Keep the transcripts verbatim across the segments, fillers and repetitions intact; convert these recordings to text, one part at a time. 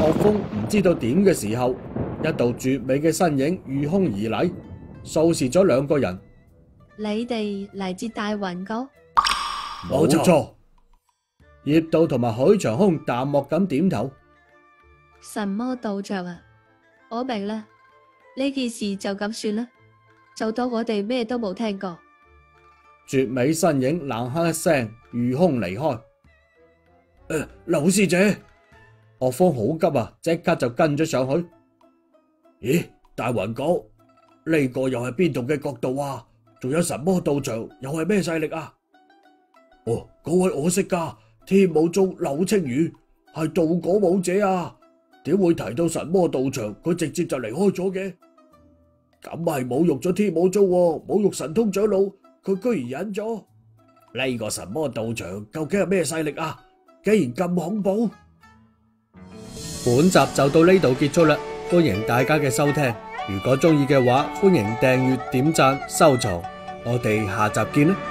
岳峰唔知道點嘅時候，一道絕美嘅身影御空而嚟，掃視咗兩個人。 你哋嚟自大雲閣？ 冇錯。葉道同埋許長空淡漠咁點頭。 神魔道場啊，我明啦，呢件事就咁算啦，就當我哋咩都冇聽過。 絕美身影冷哼一聲，御空離開。誒，劉師姐，岳峰好急啊，即刻就跟咗上去。咦，大雲閣呢個又係邊度嘅角度啊？仲有神魔道場又係咩勢力啊？哦，嗰位我識噶，天武宗柳青雨係道果武者啊，點會提到神魔道場佢直接就離開咗嘅？咁係侮辱咗天武宗喎，侮辱神通長老，佢居然忍咗。呢個神魔道場究竟係咩勢力啊？竟然咁恐怖！本集就到呢度結束啦，歡迎大家嘅收聽。如果中意嘅話，歡迎訂閱、點讚、收藏。我哋下集見啦！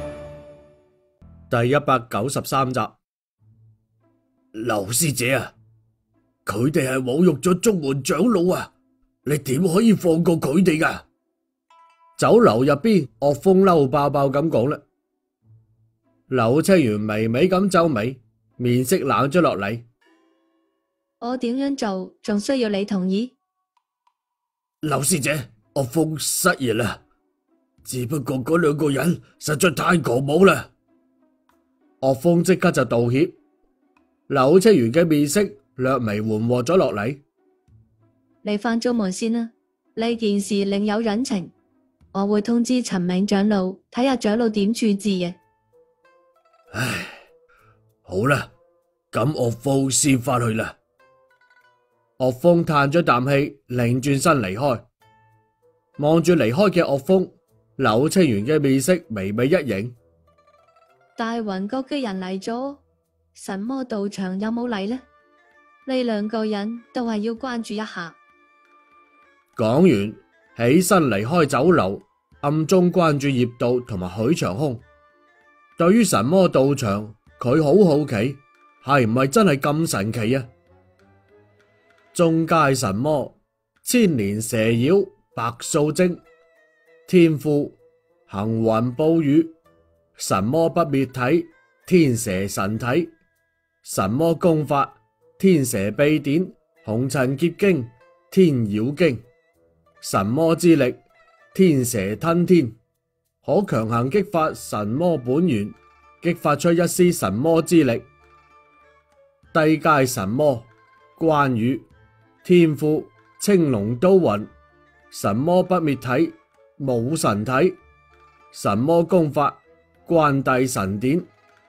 第一百九十三集，劉師姐啊，佢哋係侮辱咗宗門長老啊！你點可以放過佢哋噶？酒樓入邊，岳峰嬲爆爆咁講啦。柳青元微微咁皺眉，面色冷咗落嚟。 我點樣做仲需要你同意？ 劉師姐，岳峰失言啦，只不過嗰兩個人實在太狂妄啦。岳峰即刻就道歉。柳青元嘅面色略微緩和咗落嚟。 你返宗門先啦，呢件事另有隱情，我會通知陳銘長老，睇下長老點處置嘅。 唉，好啦，咁岳峰先返去啦。岳峰嘆咗啖氣，擰轉身離開。望住離開嘅岳峰，柳青元嘅面色微微一凝。 大雲閣嘅人嚟咗，神魔道場有冇嚟呢？呢兩個人都係要關注一下。 講完，起身離開酒樓，暗中關注葉道同埋許長空。對於神魔道場，佢好好奇，係唔係真係咁神奇啊？中階神魔，千年蛇妖白素貞，天賦行雲暴雨，神魔不滅體，天蛇神體，神魔功法天蛇秘典，紅塵劫經，天妖經，神魔之力天蛇吞天，可強行激發神魔本源，激發出一絲神魔之力。低階神魔關羽，天賦青龍刀雲，神魔不滅體，武神體，神魔功法關帝神典。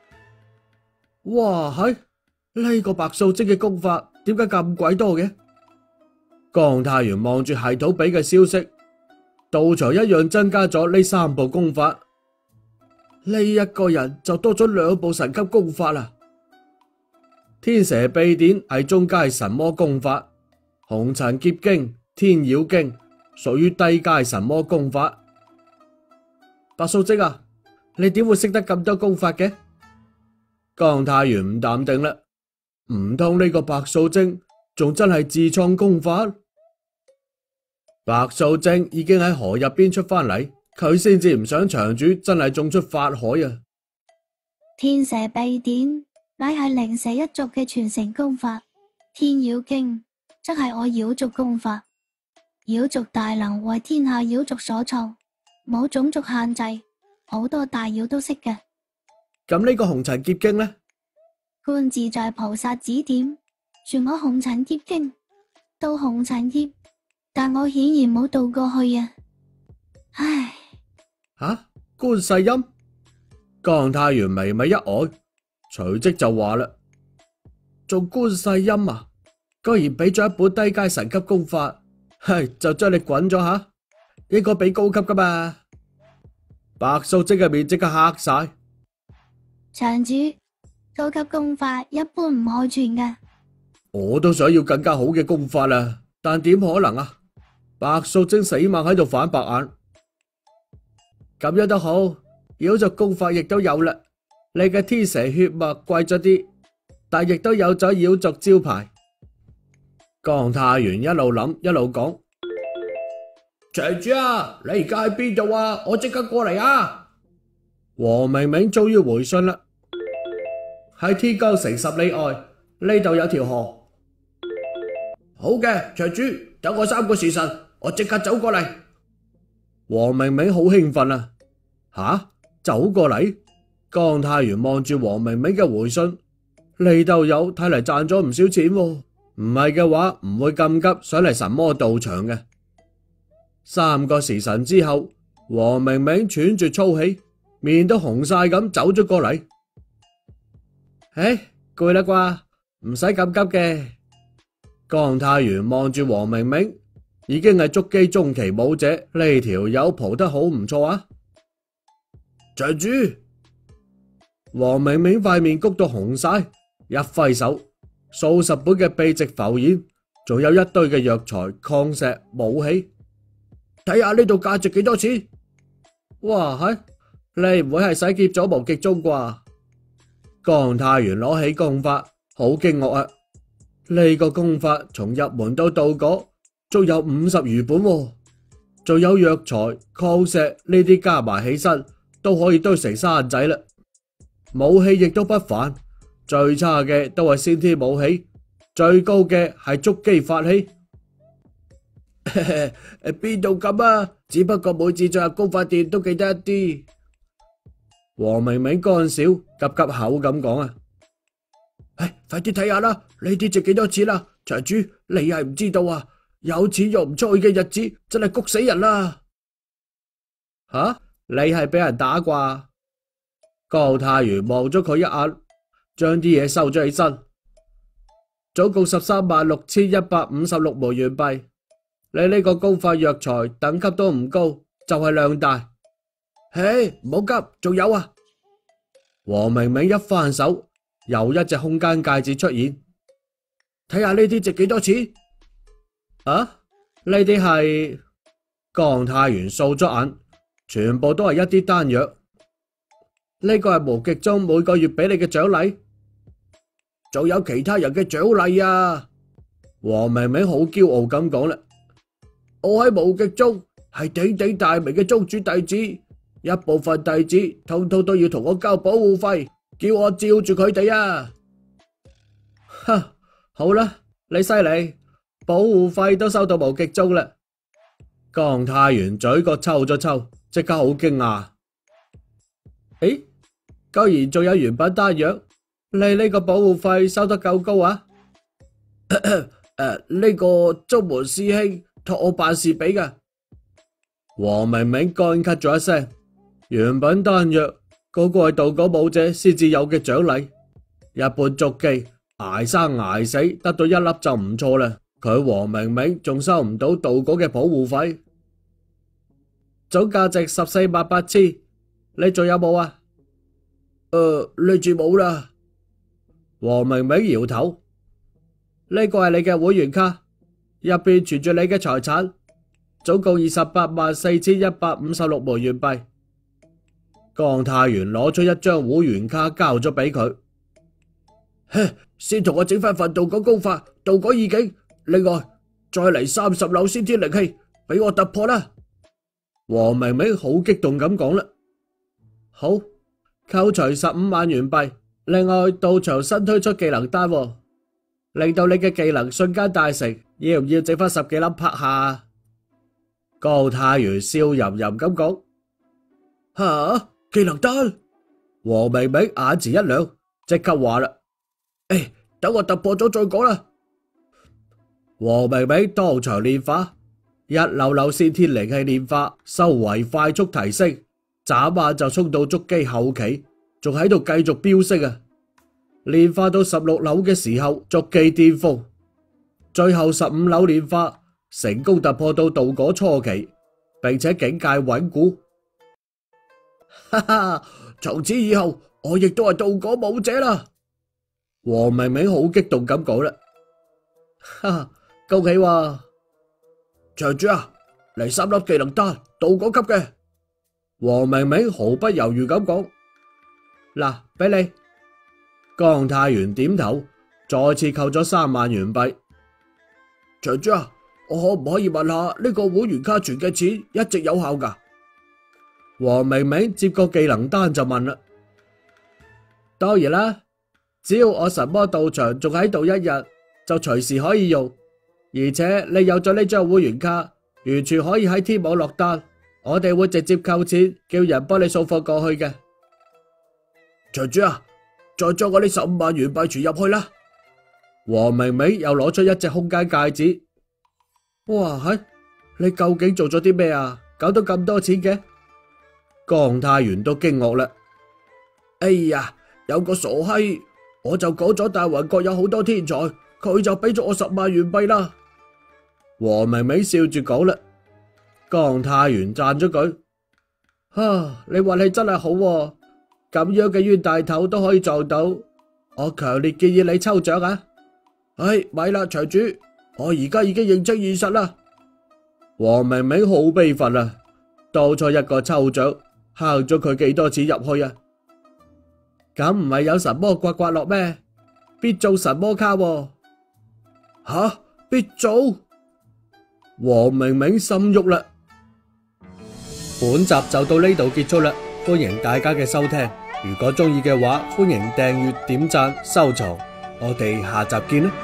哇，係呢個白素貞嘅功法點解咁鬼多嘅？江太元望住系統俾嘅消息，道場一樣增加咗呢三部功法，呢一個人就多咗兩部神級功法啦。天蛇秘典係中階神魔功法，紅塵劫經、天妖經屬於低階神魔功法。白素貞啊，你點會識得咁多功法嘅？江太元唔淡定啦，唔通呢個白素貞仲真係自創功法？白素貞已經喺河入邊出翻嚟，佢先至唔想場主真係中出法海啊！ 天蛇秘典乃係靈蛇一族嘅傳承功法，天妖經則係我妖族功法。妖族大能為天下妖族所創，冇種族限制，好多大妖都識嘅。 咁呢個紅塵劫經呢？ 觀自在菩薩指點，傳我紅塵劫經，渡紅塵劫，但我顯然冇渡過去啊！唉， 吓、啊，觀世音？江太元微微一呆，隨即就話啦：做觀世音啊，居然俾咗一本低階神級功法，係就將你滾咗吓，應該俾高級噶嘛？白素貞嘅面即刻黑晒。 場主，高級功法一般唔可傳嘅。 我都想要更加好嘅功法啦，但點可能啊？白素貞死猛喺度反白眼。咁樣都好，妖族功法亦都有啦。你嘅天蛇血脈貴咗啲，但亦都有咗妖族招牌。 江太元一路諗一路講：場主啊，你而家喺邊度啊？我即刻過嚟啊！黃明明終於回信啦，喺天江城十里外呢度有條河。好嘅，場主，等我三個時辰，我即刻走過嚟。黃明明好興奮啊！吓，走過嚟？江太元望住黃明明嘅回信，呢度有睇嚟賺咗唔少錢喎，唔係嘅話唔會咁急上嚟神魔道場嘅。三個時辰之後，黃明明喘住粗氣，面都紅晒咁走咗過嚟。唉，攰啦啩，唔使咁急嘅。江太元望住黃明明，已經係築基中期武者，呢條友蒲得好唔錯啊！場主，黃明明塊面谷到紅晒，一揮手，數十本嘅秘籍浮現，仲有一堆嘅藥材、礦石、武器。睇下呢度價值幾多錢？哇，係你唔會係洗劫咗無極宗啩？江太元攞起功法，好驚愕啊！呢個功法從入門到道果，足有五十餘本喎，仲有藥材、礦石呢啲加埋起身，都可以堆成山仔啦。武器亦都不凡，最差嘅都係先天武器，最高嘅係築基法器。邊度咁啊？只不過每次進入功法殿都記得一啲。黃明明乾笑，急急口咁講啊！唉，快啲睇下啦，呢啲值幾多錢啊？場主，你係唔知道啊？有錢用唔出去嘅日子真係谷死人啦！吓，你係俾人打啩？江太元望咗佢一眼，將啲嘢收咗起身，總共十三萬六千一百五十六枚元幣。你呢個功法藥材等級都唔高，就係量大。嘿，唔好急，仲有啊！黃明明一翻手，又一隻空間戒指出現，睇下呢啲值幾多錢？啊，呢啲係江太元掃咗眼，全部都係一啲丹藥。呢個係無極宗每個月俾你嘅獎勵，仲有其他人嘅獎勵啊！黃明明好驕傲咁講啦。我喺無極宗係鼎鼎大名嘅宗主弟子，一部分弟子通通都要同我交保護費，叫我照住佢哋啊！哈，好啦，你犀利，保護費都收到無極宗啦。江太元嘴角抽咗抽，即刻好驚訝。誒，居然仲有原品丹藥，你呢個保護費收得夠高啊？誒，呢個宗門師兄託我辦事俾㗎。黃明明乾咳咗一聲，原品丹藥嗰個係道果武者先至有嘅獎勵，一般築基捱生捱死得到一粒就唔錯啦。佢黃明明仲收唔到道果嘅保護費，總價值十四萬八千，你仲有冇啊？誒，呢住冇啦。黃明明搖頭，呢個係你嘅會員卡，入邊存住你嘅財產，總共二十八萬四千一百五十六枚元幣。江太元攞出一張會員卡交咗俾佢，先同我整翻份道果功法、道果意境，另外再嚟三十縷先天靈氣俾我突破啦。黃明明好激動咁講啦，好，扣除十五萬元幣，另外道場新推出技能單，令到你嘅技能瞬間大成，要唔要整翻十幾粒拍下？江太元笑吟吟咁講，吓，技能單？黃明明眼前一亮，即刻話啦，誒，等我突破咗再講啦。黃明明當場煉化，一縷縷先天靈氣煉化，修為快速提升，眨眼就衝到築基後期，仲喺度繼續飆升啊！煉化到十六縷嘅時候，築基巔峰，最後十五縷煉化成功突破到道果初期，並且境界穩固。哈哈，從此以後我亦都係道果武者啦！黃明明好激動咁講啦，哈哈，恭喜喎！場主啊，嚟三粒技能單，道果級嘅。黃明明毫不猶豫咁講，嗱，俾你。江太元點頭，再次扣咗三萬元幣。 場主啊，我可唔可以問下呢個會員卡存嘅錢一直有效㗎？黃明明接個技能單就問啦。當然啦，只要我神魔道場仲喺度一日，就隨時可以用。而且你有咗呢張會員卡，完全可以喺天網落單，我哋會直接扣錢，叫人幫你送貨過去嘅。場主啊，再將我呢十五萬元幣存入去啦。黃明明又攞出一隻空間戒指。哇，係你究竟做咗啲咩啊？搞到咁多錢嘅？江太元都驚愕啦。哎呀，有個傻閪，我就講咗大雲國有好多天才，佢就俾咗我十萬元幣啦。黃明明笑住講啦。江太元讚咗句：啊，你運氣真係好喎，咁樣嘅冤大頭都可以撞到，我強烈建議你抽獎啊！唉，咪啦，場主，我而家已經認清現實啦。黃明明好悲憤啊，當初一個抽獎慳咗佢幾多錢入去啊？咁唔係有神魔刮刮樂咩？必中神魔卡喎。吓，必中？黃明明心喐啦。本集就到呢度結束啦，歡迎大家嘅收聽。如果中意嘅話，歡迎訂閱、點讚、收藏。我哋下集見啦。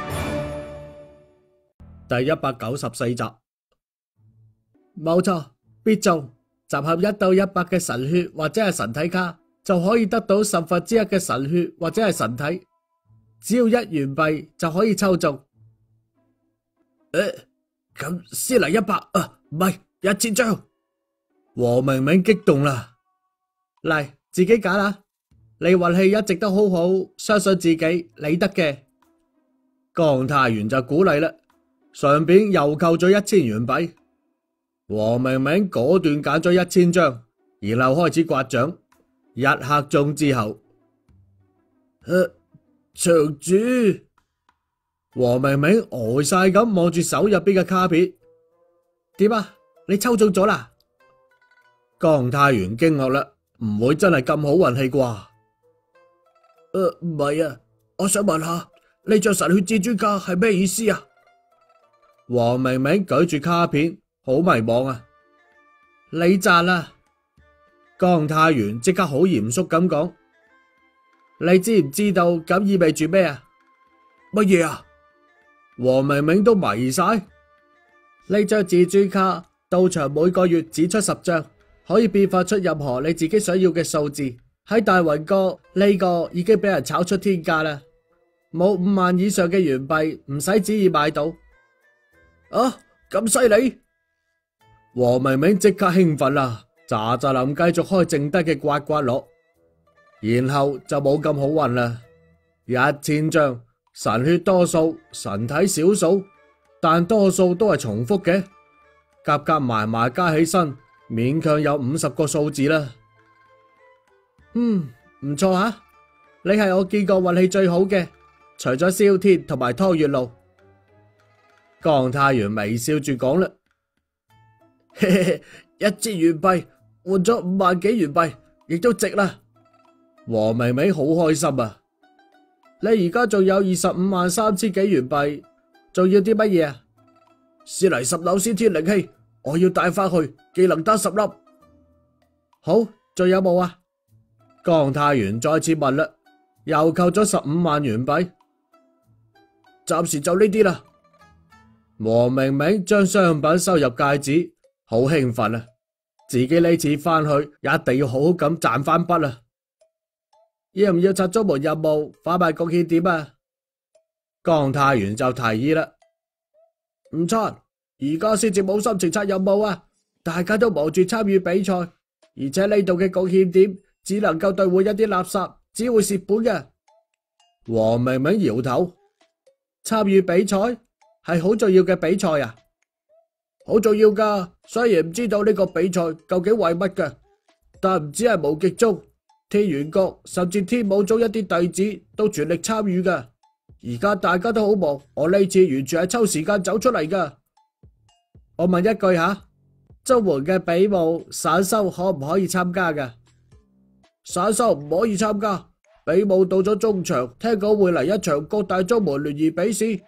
第一百九十四集，冇錯，必中，集合一到一百嘅神血或者係神體卡，就可以得到十分之一嘅神血或者係神體，只要一元幣就可以抽中。誒，咁先嚟一百啊，唔係一千張。黃明明激動啦，嚟自己揀啦，你運氣一直都好好，相信自己，你得嘅。江太元就鼓勵啦，上邊又扣咗一千元幣。黃明明果斷揀咗一千張，然後開始刮獎。一刻鐘之後，誒，場主，黃明明呆晒咁望住手入邊嘅卡片，點啊？你抽中咗啦？江太元驚愕啦，唔會真係咁好運氣啩？誒，唔係啊，我想問下呢張神血至尊卡係咩意思啊？黃明明舉住卡片，好迷茫啊！你賺啦！江太元即刻好嚴肅咁講，你知唔知道咁意味住咩啊？乜嘢啊？黃明明都迷晒。呢張至尊卡，道場每個月只出十張，可以變化出任何你自己想要嘅數字。喺大雲國呢個已經俾人炒出天價啦，冇五萬以上嘅元幣唔使旨意買到。啊，咁犀利！黃明明即刻興奮啦，咋咋林繼續開剩低嘅刮刮樂，然後就冇咁好運啦。一千張神血多數，神體少數，但多數都係重複嘅，夾夾埋埋加起身，勉強有五十個數字啦。嗯，唔錯啊！你係我見過運氣最好嘅，除咗蕭天同埋湯月露。江太元微笑住講啦，嘿嘿嘿，一千元幣換咗五萬幾元幣，亦都值啦。黃明明好開心啊！你而家仲有二十五萬三千幾元幣，仲要啲乜嘢啊？先嚟十縷先天靈氣，我要帶翻去，技能單十粒。好，仲有冇啊？江太元再次問啦，又扣咗十五萬元幣，暫時就呢啲啦。黃明明將商品收入戒指，好興奮啊！自己呢次翻去一定要好好咁賺翻筆啊！要唔要拆咗門任務，販賣貢獻點啊？江太元就提議啦，唔拆，而家先至冇心情拆任務啊！大家都忙住參與比賽，而且呢度嘅貢獻點只能夠兌換一啲垃圾，只會蝕本嘅。黃明明搖頭，參與比賽係好重要嘅比賽啊，好重要噶。雖然唔知道呢個比賽究竟為乜嘅，但唔止係無極宗、天元閣甚至天武宗一啲弟子都全力參與噶。而家大家都好忙，我呢次完全係抽時間走出嚟噶。我問一句吓，宗門嘅比武散修可唔可以參加噶？散修唔可以參加，比武到咗中場，聽講會嚟一場各大宗門聯誼比試。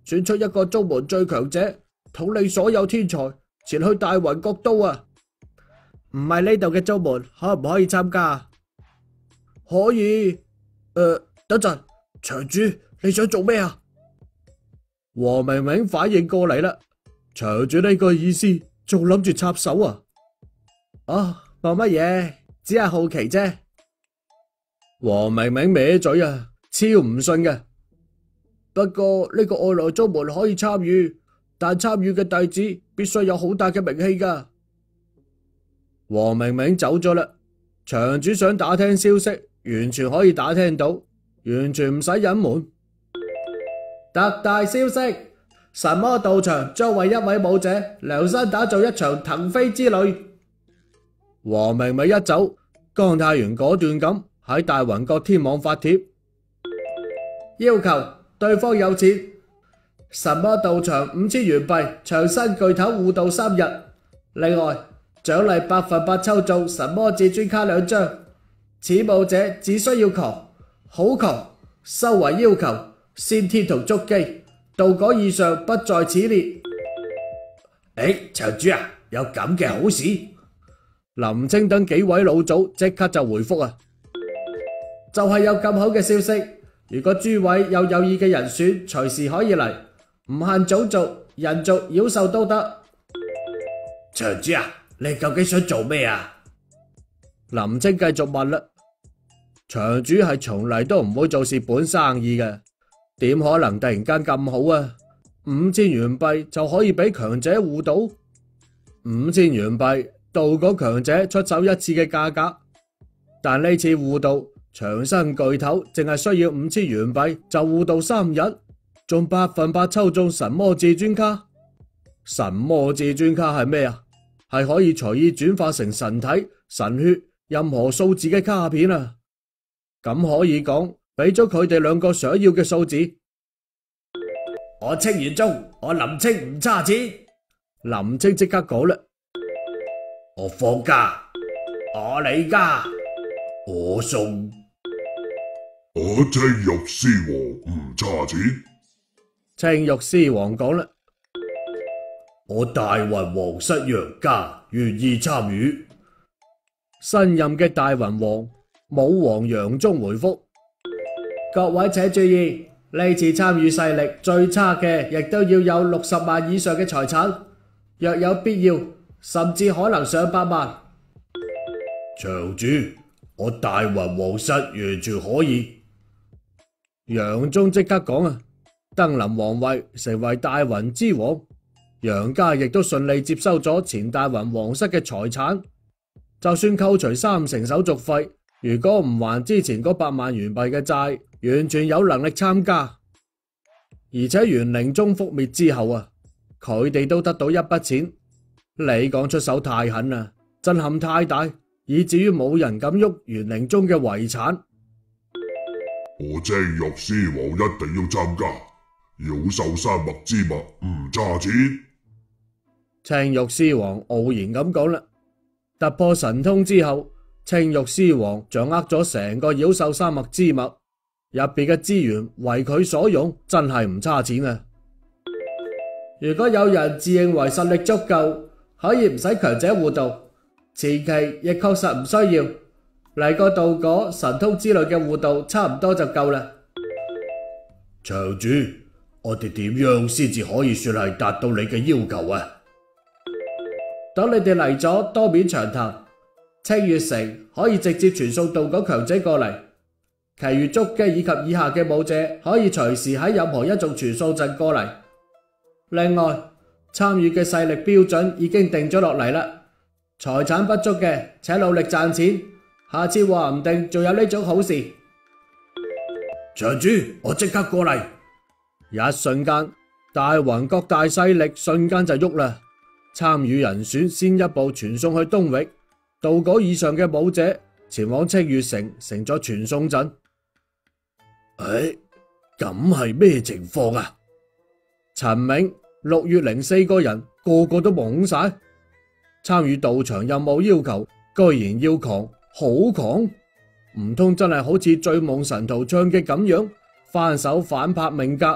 選出一個宗門最強者，統領所有天才，前去大雲國都啊！唔係呢度嘅宗門，可唔可以參加？可以。誒、呃，等陣，場主你想做咩啊？黃明明反應過嚟啦，場主呢個意思，仲諗住插手啊？啊，冇乜嘢，只係好奇啫。黃明明歪嘴啊，超唔信嘅。不過呢個外來宗門可以參與，但參與嘅弟子必須有好大嘅名氣噶。黃明明走咗啦，場主想打聽消息，完全可以打聽到，完全唔使隱瞞。特大消息：神魔道場將為一位武者量身打造一場騰飛之旅。黃明明一走，江太元果斷咁喺大雲國天網發帖，要求對方有錢，神魔道場五千元幣，長身巨頭護道三日。另外獎勵百分百抽中神魔至尊卡兩張。此武者只需要狂，好狂，修為要求先天同築基，道果以上不在此列。誒，場主啊，有咁嘅好事？林清等幾位老祖即刻就回覆啊，就係有咁好嘅消息。如果諸位有有意嘅人選，隨時可以嚟，唔限種族、人族、妖獸都得。場主啊，你究竟想做咩啊？林清繼續問啦。場主係從嚟都唔會做蝕本生意嘅，點可能突然間咁好啊？五千元幣就可以俾強者護道？五千元幣道果強者出手一次嘅價格，但呢次護道長身巨頭淨係需要五千元幣就護道三日，仲百分百抽中神魔至尊卡。神魔至尊卡係咩啊？係可以隨意轉化成神體、神血任何數字嘅卡片啊！咁可以講，俾咗佢哋兩個想要嘅數字。我清完鐘，我林清唔差錢。林清即刻講啦，我放假，我理家，我送。 我青玉獅王唔差錢。 青玉獅王講啦，我大雲皇室楊家願意參與。新任嘅大雲王武王楊宗回覆：各位請注意，呢次參與勢力最差嘅，亦都要有六十萬以上嘅財產，若有必要，甚至可能上百萬。 場主，我大雲皇室完全可以。 楊宗即刻講啊，登臨皇位，成為大雲之王。楊家亦都順利接收咗前大雲皇室嘅財產，就算扣除三成手續費，如果唔還之前嗰百萬元幣嘅債，完全有能力參加。而且元靈宗覆滅之後啊，佢哋都得到一筆錢。你講出手太狠啦，震撼太大，以至於冇人敢喐元靈宗嘅遺產。 我青玉獅王一定要參加，妖獸山脈之物唔差錢。 青玉獅王傲然咁講啦，突破神通之後，青玉獅王掌握咗成個妖獸山脈之物，入邊嘅資源為佢所用，真係唔差錢啊！如果有人自認為實力足夠，可以唔使強者護道，前期亦確實唔需要嚟個道果、神通之類嘅護道，差唔多就夠啦。 場主，我哋點樣先至可以算係達到你嘅要求啊？ 等你哋嚟咗，多面長談，青月城可以直接傳送道果強者過嚟，其餘築基以及以下嘅武者可以隨時喺任何一種傳送陣過嚟。另外，參與嘅勢力標準已經定咗落嚟啦，財產不足嘅請努力賺錢，下次話唔定仲有呢種好事。 場主，我即刻過嚟。 一瞬間，大雲國大勢力瞬間就喐啦。參與人選先一步傳送去東域，道果以上嘅武者前往青月城，成咗傳送陣。 誒，咁係咩情況啊？ 陳銘、六月零四個人個個都懵晒，參與道場任務要求，居然要狂，好狂，唔通真係好似追夢神徒唱嘅咁樣，翻手反拍命格，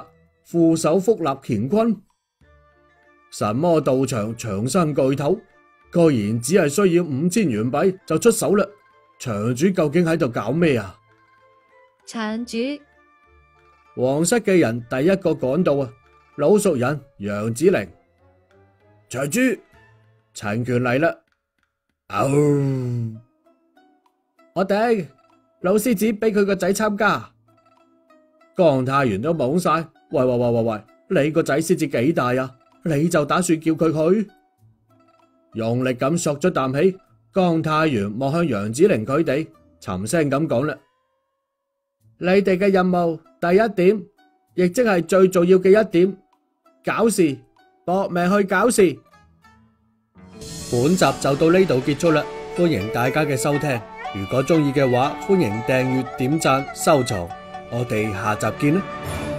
負手福立乾坤。神魔道場長生巨頭，居然只係需要五千元幣就出手啦！場主究竟喺度搞咩啊？ 場主， 皇室嘅人第一個趕到啊！老熟人楊子陵，場主陳權嚟啦！哦，我頂老獅子俾佢個仔參加，江太元都懵晒。喂喂喂喂喂，你個仔獅子幾大啊？你就打算叫佢去？用力咁嗦咗啖氣，江太元望向楊子陵佢哋，沉聲咁講啦：你哋嘅任務第一點，亦即係最重要嘅一點，搞事，搏命去搞事。本集就到呢度結束啦，歡迎大家嘅收聽。如果中意嘅話，歡迎訂閱、點讚、收藏。我哋下集見啦！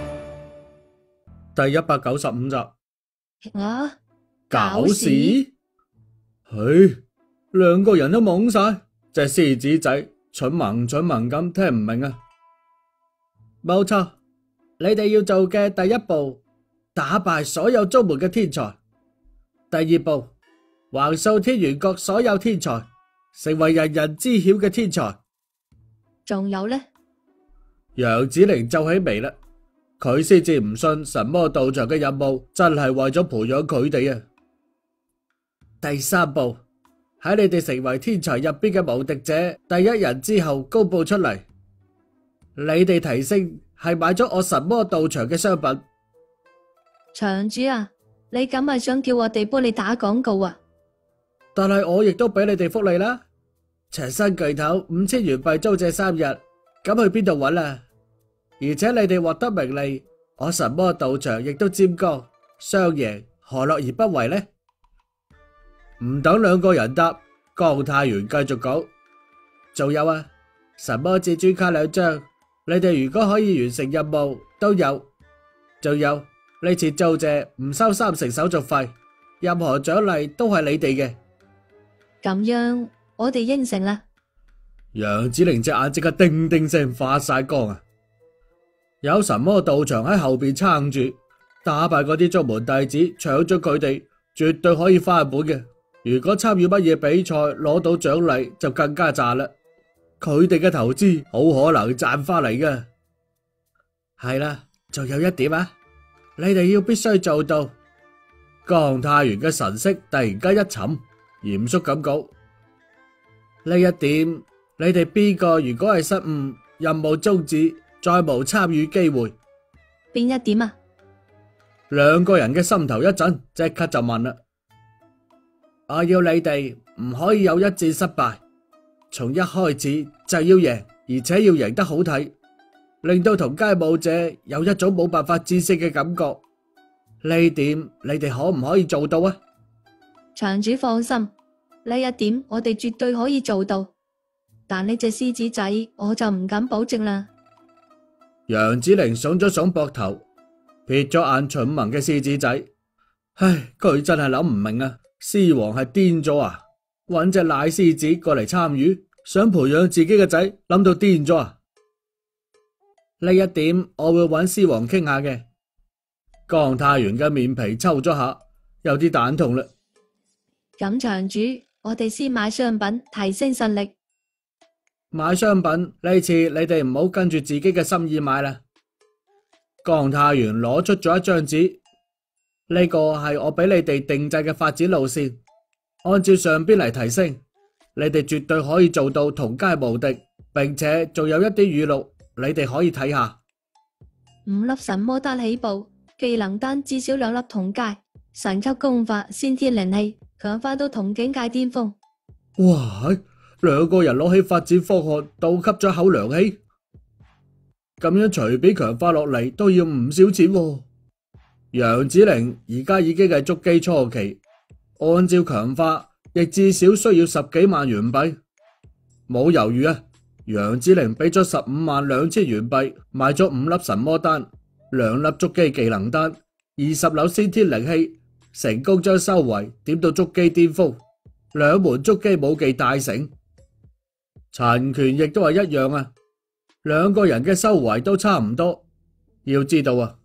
第一百九十五集。 啊！ 搞事？唉，兩個人都懵晒，隻獅子仔蠢萌蠢萌咁聽唔明啊！冇錯，你哋要做嘅第一步，打敗所有宗門嘅天才；第二步，橫掃天元國所有天才，成為人人知曉嘅天才。 仲有呢？ 楊子陵皺起眉啦，佢先至唔信神魔道場嘅任務真係為咗培養佢哋啊！第三步，喺你哋成為天才入邊嘅無敵者第一人之後公布出嚟，你哋提升係買咗我神魔道場嘅商品。 場主啊，你咁係想叫我哋幫你打廣告啊？ 但係我亦都俾你哋福利啦，長生巨頭五千元幣租借三日，咁去邊度揾啊？而且你哋獲得名利，我神魔道場亦都沾光，雙贏，何樂而不為呢？唔等兩個人答，江太元繼續講：仲有啊，神魔至尊卡兩張，你哋如果可以完成任務都有。仲有呢次租借唔收三成手續費，任何獎勵都係你哋嘅。 咁樣我哋應承啦。 楊子陵隻眼即刻叮叮聲發晒光啊！有神魔道場喺後邊撐住，打敗嗰啲宗門弟子，搶咗佢哋，絕對可以翻本嘅。如果參與乜嘢比賽攞到獎勵就更加賺啦，佢哋嘅投資好可能賺翻嚟㗎。係啦，仲有一點啊，你哋要必須做到。江太元嘅神色突然間一沉，嚴肅咁講：呢一點，你哋邊個如果係失誤，任務終止，再無參與機會。 邊一點啊？ 兩個人嘅心頭一震，即刻就問啦。我要你哋唔可以有一戰失敗，從一開始就要贏，而且要贏得好睇，令到同街舞者有一種冇辦法戰勝嘅感覺。呢點你哋可唔可以做到啊？ 場主放心，呢一點我哋絕對可以做到，但呢隻獅子仔我就唔敢保證啦。 楊子陵聳咗聳膊頭，瞥咗眼蠢萌嘅獅子仔，唉，佢真係諗唔明啊！獅王係癲咗啊！搵隻奶獅子過嚟參與，想培養自己嘅仔，諗到癲咗啊！呢一點我會搵獅王傾下嘅。江太元嘅面皮抽咗下，有啲蛋痛啦。 咁場主，我哋先買商品提升實力。 買商品呢次你哋唔好跟住自己嘅心意買啦。江太元攞出咗一張紙。呢個係我俾你哋定制嘅發展路線，按照上邊嚟提升，你哋絕對可以做到同街無敵，並且仲有一啲語錄，你哋可以睇下。 五粒神魔丹起步，技能丹至少兩粒同階，神級功法先天靈氣，強化到同境界巔峰。 哇！兩個人攞起發展方案倒吸咗口涼氣，咁樣隨便強化落嚟都要唔少錢喎。楊子陵而家已經係築基初期，按照強化亦至少需要十幾萬元幣。冇猶豫啊，楊子陵俾咗十五萬兩千元幣買咗五粒神魔丹、兩粒築基技能丹、二十縷先天靈氣，成功將修為點到築基巔峰，兩門築基武技大成。陳權亦都係一樣啊，兩個人嘅修為都差唔多。要知道啊，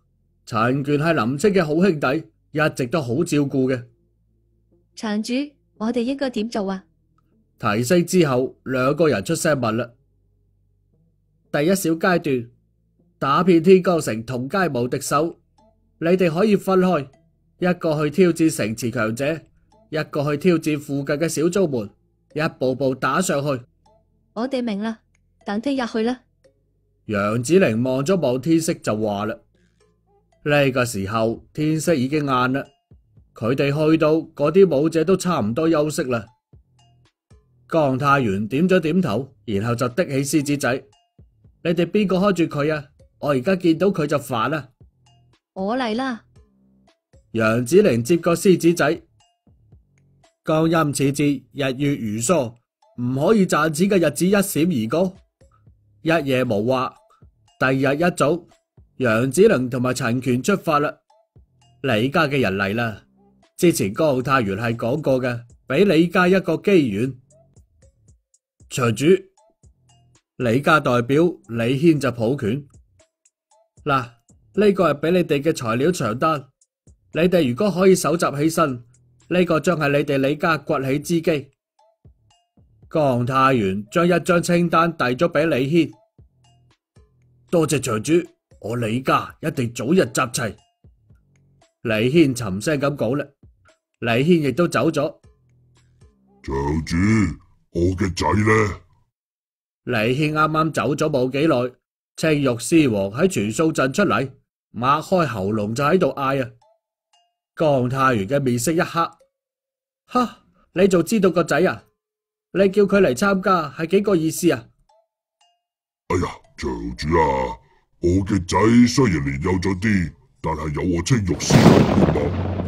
陳權係林清嘅好兄弟，一直都好照顧嘅。 場主，我哋應該點做啊？ 提升之後，兩個人出聲問啦。第一小階段，打遍天光城同街無敵手，你哋可以分開，一個去挑戰城池強者，一個去挑戰附近嘅小宗門，一步步打上去。 我哋明啦，等聽日去啦。 楊子玲望咗望天色就話啦，呢個時候天色已經晏啦，佢哋去到嗰啲武者都差唔多休息啦。江太元點咗點頭，然後就的起獅子仔，你哋邊個開住佢啊？我而家見到佢就煩啦。 我嚟啦。 楊子玲接過獅子仔，光陰似箭，日月如梭，唔可以賺錢嘅日子一閃而過。一夜無話，第二日一早，楊子玲同埋陳權出發啦。李家嘅人嚟啦，之前江太元係講過嘅，俾李家一個機緣。場主，李家代表李軒就抱拳。嗱，呢個係俾你哋嘅材料長單，你哋如果可以搜集起身，呢個將係你哋李家崛起之機。江太元將一張清單遞咗俾李軒，多謝場主，我李家一定早日集齊。李軒沉聲咁講啦，李軒亦都走咗。 場主，我嘅仔呢？ 李軒啱啱走咗冇幾耐，青玉獅王喺全數鎮出嚟，擘開喉嚨就喺度嗌啊！江太元嘅面色一黑，哈！你就知道個仔啊？你叫佢嚟參加係幾個意思啊？ 哎呀，場主啊，我嘅仔雖然年幼咗啲，但係有我青玉獅王幫忙，